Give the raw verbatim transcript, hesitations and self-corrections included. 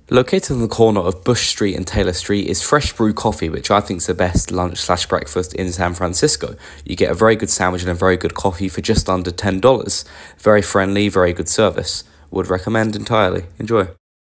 Located on the corner of Bush Street and Taylor Street is Fresh Brew Coffee, which I think is the best lunch slash breakfast in San Francisco. You get a very good sandwich and a very good coffee for just under ten dollars. Very friendly, very good service. Would recommend entirely. Enjoy.